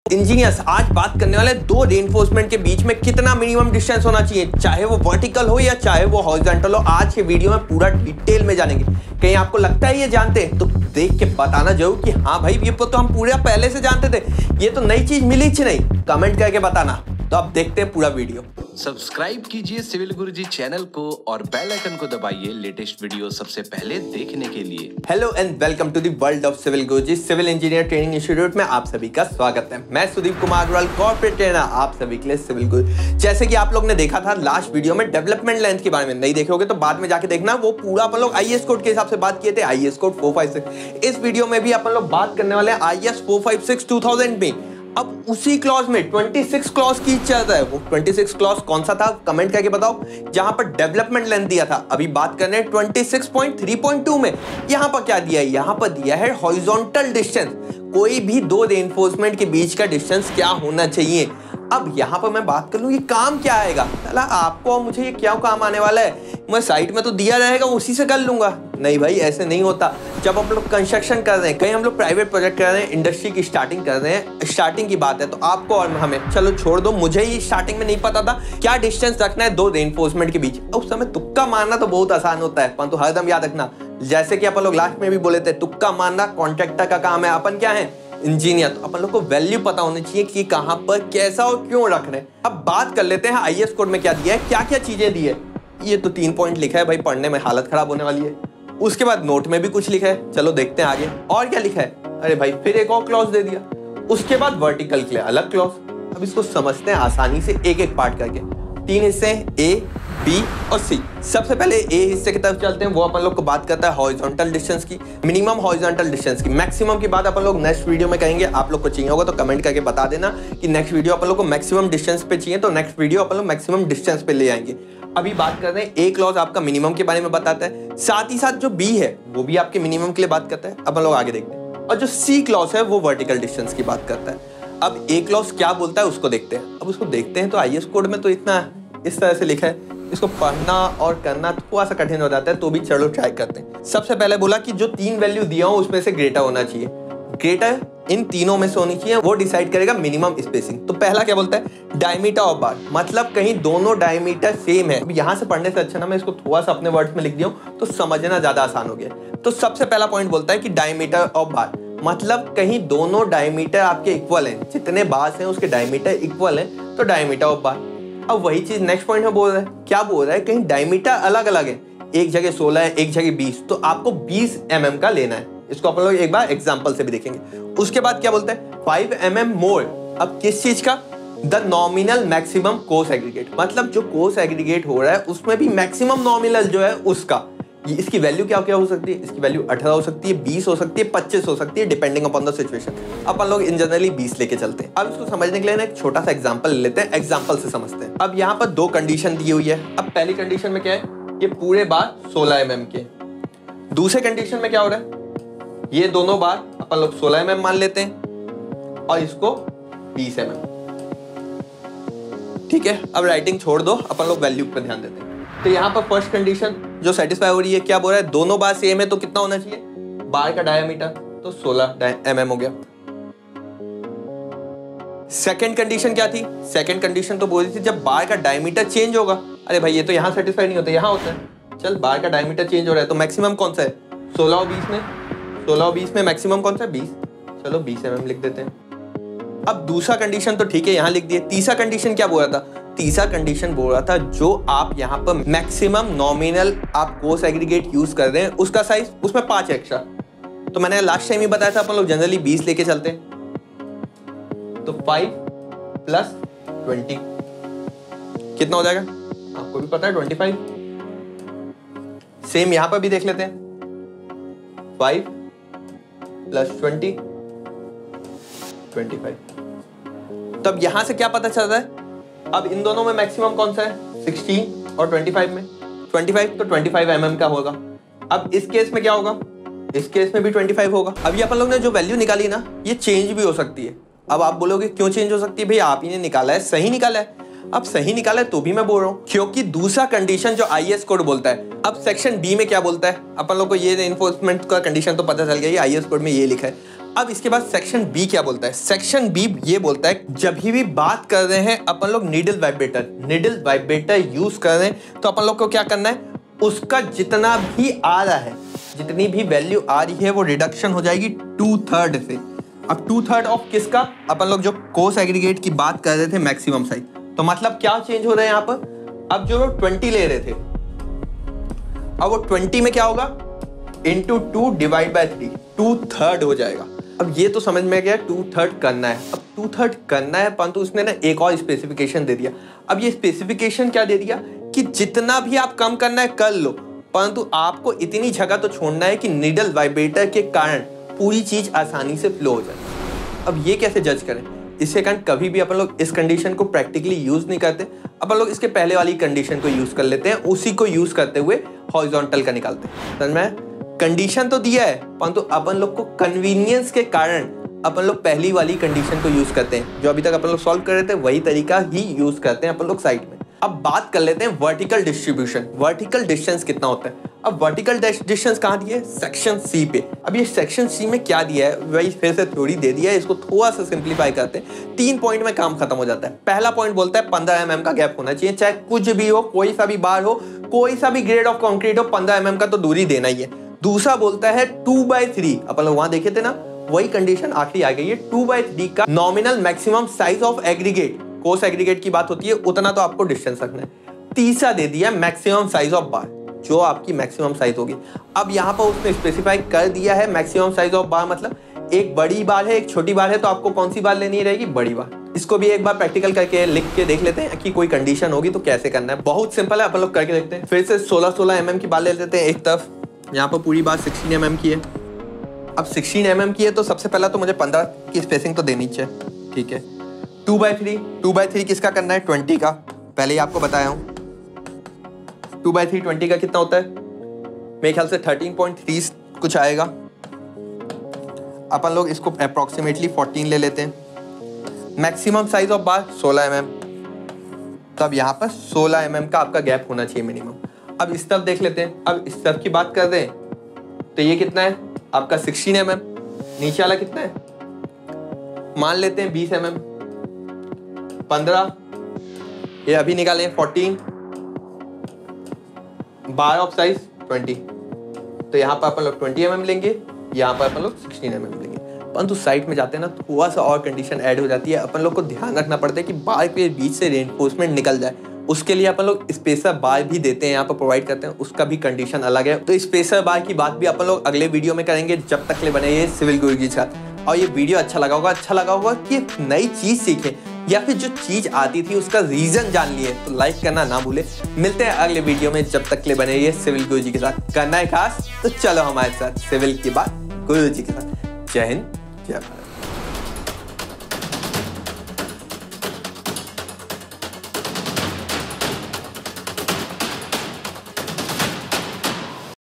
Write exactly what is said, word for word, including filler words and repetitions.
Engineers आज बात करने वाले दो रेनफोर्समेंट के बीच में कितना मिनिमम डिस्टेंस होना चाहिए, चाहे वो वर्टिकल हो या चाहे वो हॉरिजॉन्टल हो। आज के वीडियो में पूरा डिटेल में जानेंगे। कहीं आपको लगता है ये जानते हैं तो देख के बताना जरूर कि हाँ भाई ये तो हम पूरा पहले से जानते थे, ये तो नई चीज मिली थी नहीं। कमेंट करके बताना। तो अब देखते हैं पूरा वीडियो। सब्सक्राइब कीजिए सिविल गुरुजी चैनल को और बेल आइकन को दबाइए लेटेस्ट वीडियो सबसे पहले देखने के लिए। Hello and welcome to the world of civil Guruji civil engineer training institute में आप सभी का स्वागत है। मैं सुदीप कुमार अग्रवाल, कॉर्पोरेट ट्रेनर, आप सभी के लिए सिविल गुरु। जैसे कि आप लोग ने देखा था लास्ट वीडियो में डेवलपमेंट लेंथ के बारे में, नहीं देखोगे तो बाद में जाके देखना। वो पूरा अपन लोग आई एस कोड के हिसाब से बात किए थे, I S code four five six. इस वीडियो में भी अपन लोग बात करने वाले हैं I S four five six two thousand में। अब उसी क्लॉज में छब्बीस क्लॉज की चल रहा है। वो छब्बीस क्लॉज कौन सा था कमेंट करके बताओ, जहां पर डेवलपमेंट लेंथ दिया था। अभी बात करने छब्बीस पॉइंट थ्री पॉइंट टू में यहां पर क्या दिया है, यहां पर दिया है हॉरिजॉन्टल डिस्टेंस। कोई भी दो रेनफोर्समेंट के बीच का डिस्टेंस क्या होना चाहिए। अब यहाँ पर मैं बात कर लूँ ये काम क्या आएगा, चला आपको और मुझे ये क्या काम आने वाला है। मैं साइट में तो दिया रहेगा उसी से कर लूंगा, नहीं भाई ऐसे नहीं होता। जब हम लोग कंस्ट्रक्शन कर रहे हैं, कहीं हम लोग प्राइवेट प्रोजेक्ट कर रहे हैं, इंडस्ट्री की स्टार्टिंग कर रहे हैं, स्टार्टिंग की बात है तो आपको और हमें, चलो छोड़ दो, मुझे ही स्टार्टिंग में नहीं पता था क्या डिस्टेंस रखना है दो रेनफोर्समेंट के बीच। उस समय तुक्का मारना तो बहुत आसान होता है, परंतु हरदम याद रखना, जैसे कि अपन लोग लास्ट में भी बोले थे, तुक्का मारना कॉन्ट्रैक्टर का काम है। अपन क्या है इंजीनियर, तो अपन लोग को वैल्यू पता होनी चाहिए कि कहां पर कैसा और क्यों रख रहे हैं। अब बात कर लेते हैं आई एस कोड में क्या दिया है, क्या क्या चीजें दी है। ये तो तीन पॉइंट लिखा है भाई, पढ़ने में हालत खराब होने वाली है। उसके बाद नोट में भी कुछ लिखा है, चलो देखते हैं आगे और क्या लिखा है। अरे भाई फिर एक और क्लॉज दे दिया। उसके बाद वर्टिकल के लिए अलग क्लॉज। अब इसको समझते हैं आसानी से एक एक पार्ट करके। तीन हिस्से ए, बी और सी। सबसे पहले ए हिस्से की तरफ चलते हैं। वो अपन लोग को बात करता है हॉरिजॉन्टल डिस्टेंस की, मिनिमम हॉरिजॉन्टल डिस्टेंस की। मैक्सिमम की बात अपन लोग नेक्स्ट वीडियो में कहेंगे। आप लोग को चाहिए होगा तो कमेंट करके बता देना कि नेक्स्ट वीडियो अपन लोग को मैक्सिमम डिस्टेंस पे चाहिए, तो नेक्स्ट वीडियो अपन लोग मैक्सिमम डिस्टेंस पे ले आएंगे। अभी बात कर रहे हैं ए क्लॉज आपका मिनिमम के बारे में बताता है, साथ ही साथ जो बी है वो भी आपके मिनिमम के लिए बात करता है। अपन लोग आगे देखते हैं। और जो सी क्लॉज है वो वर्टिकल डिस्टेंस की बात करता है। अब ए क्लॉज क्या बोलता है उसको देखते हैं। अब उसको देखते हैं तो आई एस कोड में तो इतना इस तरह से लिखा है, इसको पढ़ना और करना थोड़ा सा कठिन हो जाता है, तो भी चलो ट्राई करते हैं। सबसे पहले बोला कि जो तीन वैल्यू दिया हो उसमें से ग्रेटर होना चाहिए। ग्रेटर इन तीनों में से होनी चाहिए, वो डिसाइड करेगा मिनिमम स्पेसिंग। तो पहला क्या बोलता है, डायमीटर ऑफ बार, मतलब कहीं दोनों डायमीटर सेम है। अब यहाँ से पढ़ने से अच्छा ना मैं इसको थोड़ा सा अपने वर्ड्स में लिख दिया तो समझना ज्यादा आसान हो गया। तो सबसे पहला पॉइंट बोलता है कि डायमीटर ऑफ बार, मतलब कहीं दोनों डायमीटर आपके इक्वल हैं, जितने बार्स हैं उसके डायमीटर इक्वल हैं, तो डायमीटर ऑफ बार। अब वही चीज नेक्स्ट पॉइंट में बोल रहा है, क्या बोल रहा है, कहीं डायमीटर अलग अलग है, एक जगह सोलह है एक जगह बीस, तो आपको बीस एम एम का लेना है। इसको अपन लोग एक बार एग्जांपल से भी देखेंगे। उसके बाद क्या बोलता है, फाइव एम एम मोर। अब किस चीज का, the nominal maximum coarse aggregate, मतलब जो कोस एग्रीगेट हो रहा है उसमें भी मैक्सिमम नॉमिनल जो है उसका। इसकी वैल्यू क्या क्या हो सकती है, इसकी वैल्यू अठारह हो सकती है, बीस हो सकती है, पच्चीस हो सकती है, डिपेंडिंग अपॉन द सिचुएशन। अपन लोग इन जनरली बीस लेके चलते हैं। अब इसको समझने के लिए ना एक छोटा सा एग्जांपल ले लेते हैं, एग्जांपल से समझते हैं। अब यहाँ पर दो कंडीशन दी हुई है। अब पहली कंडीशन में क्या है, ये पूरे बार सोलह एम एम के। दूसरे कंडीशन में क्या हो रहा है, ये दोनों बार अपन लोग सोलह एम एम मान लेते हैं और इसको बीस एम एम। ठीक है, अब राइटिंग छोड़ दो, अपन लोग वैल्यू पर ध्यान देते हैं। तो यहाँ पर फर्स्ट कंडीशन जो सेटिस्फाई हो रही है, क्या बोल रहा है, दोनों बार सेम है तो कितना होना चाहिए, बार का डायमीटर, तो सोलह एम एम हो गया। सेकंड कंडीशन क्या थी, सेकंड कंडीशन तो बोल रही थी जब बार का डायमीटर चेंज होगा। अरे भाई ये तो यहाँ सेटिस्फाई नहीं होता, यहाँ होता है। चल बार का डायमीटर चेंज हो रहा है तो मैक्सिमम कौन सा है, सोलह और बीस में, सोलह और बीस में मैक्सिमम कौन सा है, बीस। चलो बीस एम एम लिख देते हैं। अब दूसरा कंडीशन तो ठीक है यहाँ लिख दिए। तीसरा कंडीशन क्या बोल रहा था, तीसरा कंडीशन बोल रहा था जो आप यहाँ पर मैक्सिमम नॉमिनल आप कोस एग्रीगेट यूज कर रहे हैं उसका साइज, उसमें पांच एक्स्ट्रा। तो मैंने लास्ट टाइम ही बताया था अपन लोग जनरली बीस लेके चलते हैं, तो फाइव प्लस ट्वेंटी कितना हो जाएगा, आपको भी पता है ट्वेंटी फाइव। सेम यहाँ पर भी देख लेते हैं, five plus twenty, twenty five. तब यहां से क्या पता चल रहा है, अब इन दोनों में मैक्सिमम कौन सा है, सिक्सटीन और ट्वेंटी फाइव में, ट्वेंटी फाइव तो ट्वेंटी फाइव एम एम का होगा। अब इस केस में क्या होगा, इस केस में भी ट्वेंटी फाइव होगा। अभी अपन लोग ने जो वैल्यू निकाली ना, ये चेंज भी हो सकती है। अब आप बोलोगे क्यों चेंज हो सकती है, भाई आप ही ने निकाला है, सही निकाला है। अब सही निकाला है तो भी मैं बोल रहा हूँ, क्योंकि दूसरा कंडीशन जो आई एस कोड बोलता है। अब सेक्शन बी में क्या बोलता है, अपन लोग को ये एनफोर्समेंट का कंडीशन तो पता चल गया, आई एस कोड में ये लिखा है। अब इसके बाद सेक्शन बी क्या बोलता है? सेक्शन बी ये बोलता है जब भी बात कर रहे हैं अपन लोग needle vibrator needle vibrator use कर रहे हैं तो अपन लोग को क्या करना है, उसका जितना भी आ रहा है, जितनी भी वैल्यू आ रही है वो रिडक्शन हो जाएगी टू थर्ड से। अब टू थर्ड ऑफ किसका? अपन लोग जो कोस एग्रीगेट की बात कर रहे थे मैक्सिमम साइज, तो मतलब क्या चेंज हो रहा है यहाँ पर? अब जो लोग ट्वेंटी ले रहे थे, अब वो ट्वेंटी में क्या होगा, into two divide by three, two third हो जाएगा। अब ये तो समझ में गया टू थर्ड करना है। अब टू थर्ड करना है परंतु उसने ना एक और स्पेसिफिकेशन दे दिया। अब ये स्पेसिफिकेशन क्या दे दिया कि जितना भी आप कम करना है कर लो, परंतु आपको इतनी जगह तो छोड़ना है कि नीडल वाइब्रेटर के कारण पूरी चीज आसानी से फ्लो हो जाए। अब ये कैसे जज करें? इसके कारण कभी भी अपन लोग इस कंडीशन को प्रैक्टिकली यूज नहीं करते, अपन लोग इसके पहले वाली कंडीशन को यूज कर लेते हैं, उसी को यूज करते हुए हॉरिजॉन्टल का निकालते हैं। समझ में? कंडीशन तो दिया है परंतु तो अपन लोग को कन्वीनियंस के कारण अपन लोग पहली वाली कंडीशन को यूज करते हैं। जो अभी तक अपन लोग सॉल्व कर रहे थे वही तरीका ही यूज करते हैं अपन लोग साइड में। अब बात कर लेते हैं वर्टिकल डिस्ट्रीब्यूशन। वर्टिकल डिस्टेंस कितना होता है? अब वर्टिकल डिस्टेंस कहाँ दिया है? सेक्शन सी पे। अब ये सेक्शन सी में क्या दिया है, वही फिर से थ्योरी दे दिया है, इसको थोड़ा सा सिंप्लीफाई करते हैं। तीन पॉइंट में काम खत्म हो जाता है। पहला पॉइंट बोलता है पंद्रह एम एम का गैप होना चाहिए, चाहे कुछ भी हो, कोई सा भी बार हो, कोई सा भी ग्रेड ऑफ कॉन्क्रीट हो, पंद्रह एम एम का तो दूरी देना ही है। दूसरा बोलता है टू बाई थ्री, अपन लोग वहां देखे थे ना, वही कंडीशन आखिरी आ गई है, टू बाई थ्री का nominal maximum size of aggregate, coarse aggregate की बात होती है, उतना तो आपको डिस्टेंस रखना है। तीसरा दे दिया मैक्सिमम साइज ऑफ बार, जो आपकी मैक्सिमम साइज होगी। अब यहाँ पर उसने स्पेसिफाई कर दिया है मैक्सिमम साइज ऑफ बार, मतलब एक बड़ी बार है एक छोटी बार है, तो आपको कौन सी बार लेनी रहेगी? बड़ी बार। इसको भी एक बार प्रैक्टिकल करके लिख के देख लेते हैं कि कोई कंडीशन होगी तो कैसे करना है। बहुत सिंपल है, अपन लोग करके देखते हैं। फिर से सोलह सोलह एम एम की बार ले लेते हैं एक तरफ, यहाँ पर पूरी बात सिक्सटीन एम एम की है। अब सिक्सटीन एम एम की है तो सबसे पहला तो मुझे पंद्रह की स्पेसिंग तो देनी चाहिए, ठीक है। Two by three two by three किसका करना है? ट्वेंटी का, पहले ही आपको बताया हूँ। टू बाई थ्री ट्वेंटी का कितना होता है? मेरे ख्याल से थर्टीन पॉइंट थ्री कुछ आएगा। अपन लोग इसको अप्रोक्सीमेटली फोर्टीन ले लेते हैं। मैक्सिमम साइज ऑफ बार सोलह एम एम, तब यहाँ पर सोलह एम एम का आपका गैप होना चाहिए मिनिमम। अब इस तरफ देख लेते हैं। अब इस तरफ की बात कर रहे हैं तो ये कितना है आपका? Sixteen M M. नीचे वाला कितना है? मान लेते हैं बीस एम एम। पंद्रह, ये अभी निकालें fourteen, bar of size twenty, तो यहाँ पर अपन लोग ट्वेंटी एम एम लेंगे, यहाँ पर अपन लोग सिक्सटीन एम एम लेंगे। परंतु साइड में जाते हैं ना थोड़ा सा और कंडीशन ऐड हो जाती है। अपन लोग को ध्यान रखना पड़ता है कि बार के बीच से रेनफोर्समेंट निकल जाए, उसके लिए अपन लोग स्पेसर बार भी देते हैं, यहाँ पर प्रोवाइड करते हैं, उसका भी कंडीशन अलग है। तो स्पेसर बार की बात भी अपन लोग अगले वीडियो में करेंगे। जब तक ले बने ये सिविल गुरुजी के साथ। और ये वीडियो अच्छा लगा होगा अच्छा लगा होगा कि नई चीज सीखें या फिर जो चीज आती थी उसका रीजन जान लिए, तो लाइक करना ना भूले। मिलते हैं अगले वीडियो में, जब तक ले बने ये सिविल गुरुजी के साथ। करना है खास तो चलो हमारे साथ सिविल की बात गुरुजी के साथ। जय हिंद, जय भारत।